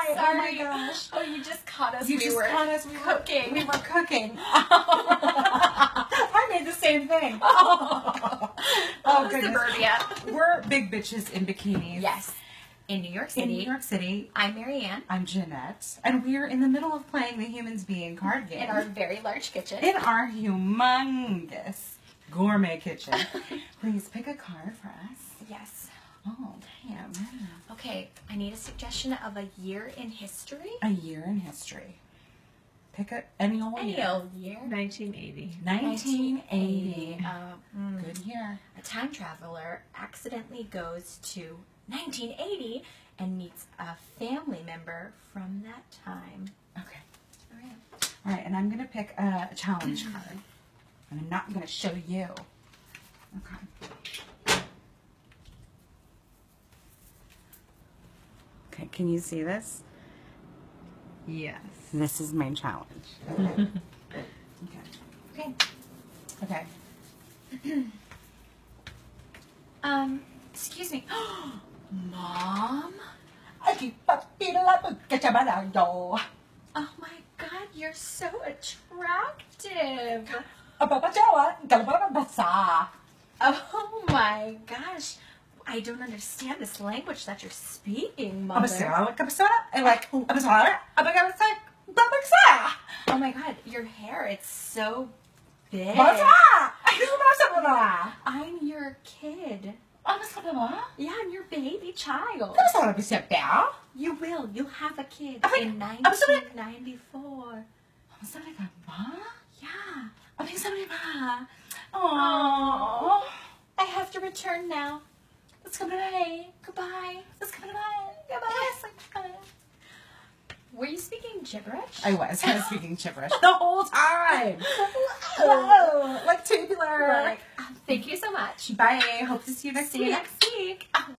Sorry. Oh my gosh. Oh, you just caught us. You just caught us. Cooking. We were cooking. I made the same thing. Oh goodness. Suburbia. We're big bitches in bikinis. Yes. In New York City. In New York City. I'm Marianne. I'm Jeanette. And we're in the middle of playing the Humans Being card game. In our very large kitchen. In our humongous gourmet kitchen. Please pick a card for us. Yes. Oh, damn. Okay, I need a suggestion of a year in history. A year in history. Pick any old Any year. old year. 1980. 1980. Good. Good year. A time traveler accidentally goes to 1980 and meets a family member from that time. Okay. All right. All right, and I'm going to pick a challenge card. And I'm not going to show you. Okay. Okay, can you see this? Yes. This is my challenge. Okay. Okay. Okay. Excuse me. Mom? Oh my God, you're so attractive. Oh my gosh. I don't understand this language that you're speaking, Mother. Oh my God, your hair, it's so big. I'm your kid. Yeah, I'm your baby child. You will. You'll have a kid in 1994. Yeah. Oh. I have to return now. Goodbye. Goodbye. Goodbye. Were you speaking gibberish? I was speaking gibberish the whole time. Hello. Like tubular. Thank you so much. Bye. Hope to see you next See you week. next week.